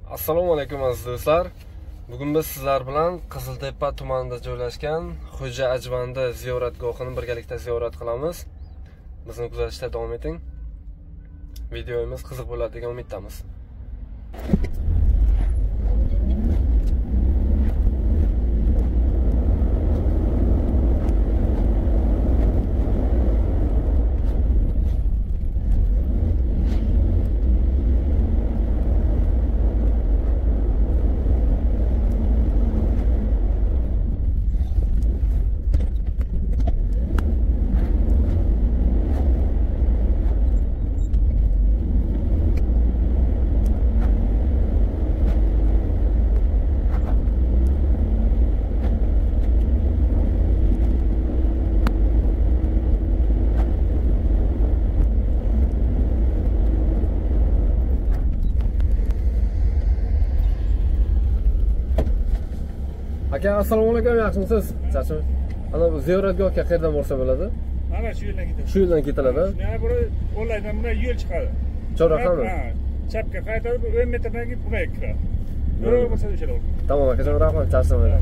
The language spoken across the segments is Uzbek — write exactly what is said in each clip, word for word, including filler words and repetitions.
Assalomu alaykum aziz do'stlar. Bugun biz sizlar bilan Qiziltepa tumanida joylashgan Xo'ja Ajvanda ziyoratgohini birgalikda ziyorat qilamiz. Bizni kuzatishda davom eting. Videomiz qiziq bo'ladi degan umiddamiz. Aka, assalomu alaykum, yaxshimisiz? Chachim. Ana bu ziyoratgohga qayerdan borsa bo'ladi? Mana shu yo'ldan ketadi. Shu yo'ldan ketiladi. Yana bir onlayndan bunday yo'l chiqadi. Chorrahami? Ha, chapga qaytadi, o'n metrdan keyin bunga kiradi. Yo'l bo'lsa o'sha yo'l. Tamam aka, rahmat, chachim.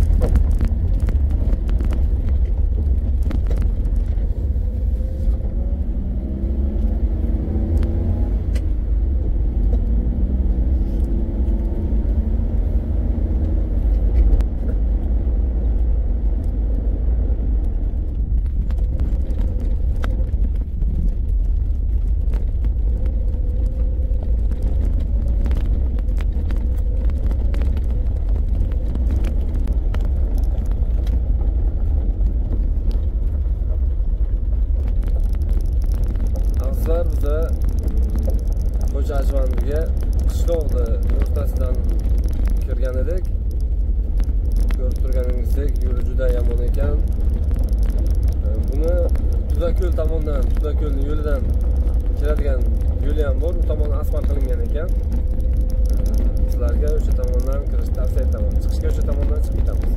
Bize Xo'ja Ajvandaga qishloqni o'rtasidan kirgan edik. Ko'rib turganingizdek, yo'li juda yomon ekan. Buni Tuzako'l tomondan, Tuzako'lning yo'lidan kiradigan yo'li ham bor, u tomon asfalt qilingan ekan. Sizlarga o'sha tomondan kirishni tavsiya etaman. Chiqishga o'sha tomondan chiqib ketamiz.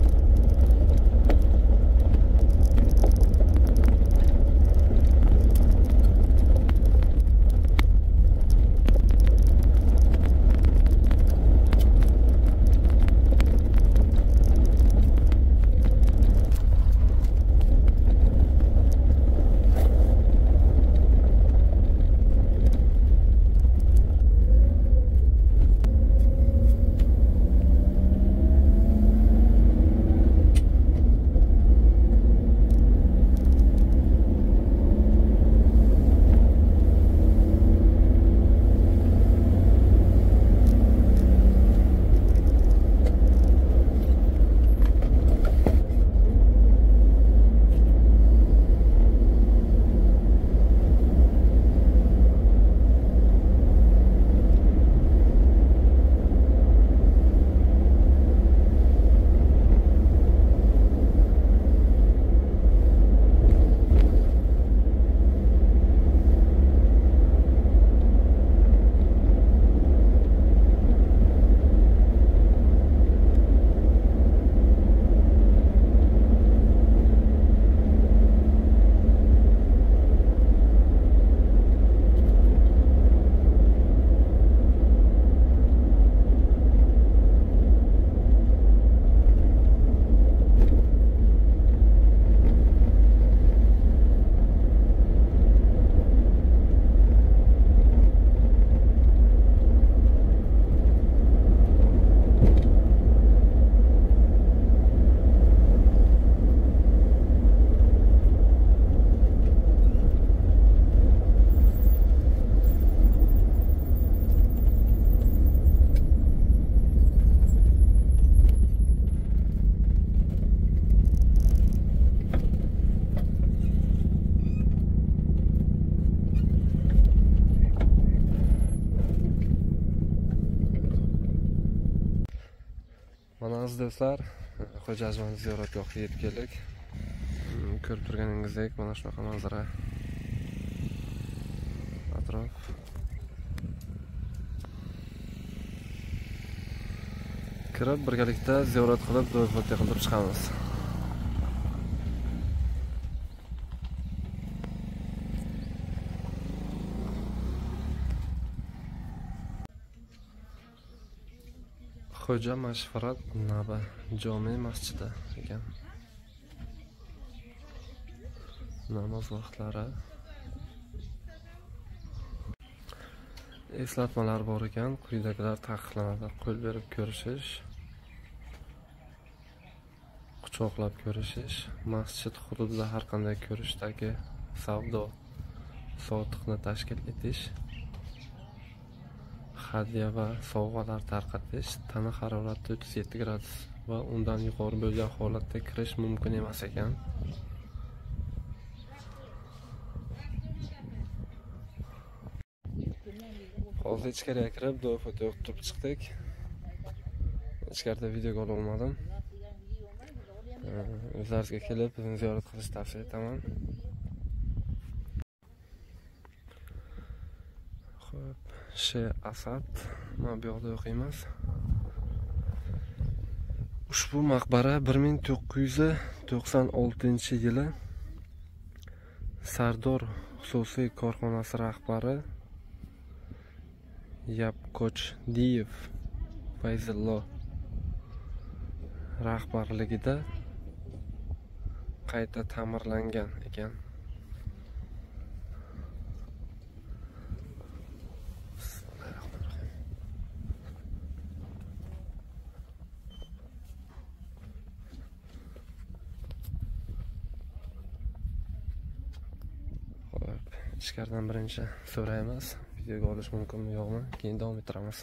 Mana aziz do'stlar, Xo'ja Ajvanda ziyoratgohiga yetib keldik. Ko'rib turganingizdek, mana shunaqa manzara. Atrof. Kirib birgalikda ziyorat qilib, duo qilib chiqamiz. Xo'ja Mashvarat Naba jome masjidi ekan. Namoz vaqtlari. Eslatmalar bor ekan, quyidagilar taqiqlanadi: qo'l berib ko'rishish, quchoqlab ko'rishish, masjid hududida har qanday ko'rishdagi savdo sotiqni tashkil etish, hadya va sovg'alar tarqatish, tana harorati o'ttiz yetti gradus va undan yuqori bo'lgan holatda kirish mumkin emas ekan. Hozir ichkariga kirib, duo foto o'qib chiqdik. Ichkarida video ola olmadim. O'zlaringizga kelib, bizni ziyorat qilishni tavsiya etaman. Xo'p, She Asad, mana bu yoqda o'qiymiz. Ushbu maqbara bir ming to'qqiz yuz to'qson oltinchi yili Sardor xususiy korxonasi rahbari Yapkochdiyev Fayzullo rahbarligida qayta ta'mirlangan ekan. Xo'p, ichkaridan birinchi so'raymiz. Videoga olish mumkinmi yo'qmi? Keyin davom ettiramiz.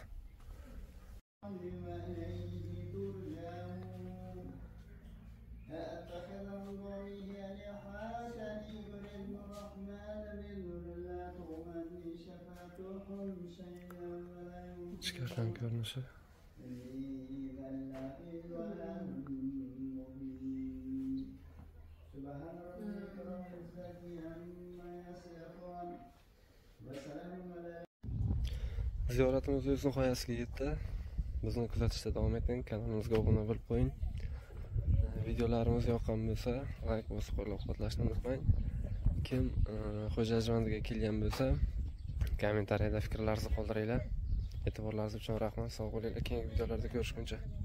Ichkaridan ko'rinishi. Ziyoratimiz o'z nihoyasiga yetdi. Bizni kuzatishda davom eting, kanalimizga obuna bo'lib qo'ying. Videolarimiz yoqqan bo'lsa, like bosib qo'llab-quvvatlashni unutmang. Kim Xo'ja Ajvandiga kelgan bo'lsa, kommentariyada fikrlaringizni qoldiringlar. E'tiborlaringiz uchun rahmat. Sog' bo'linglar. Keyingi videolarda ko'rishguncha.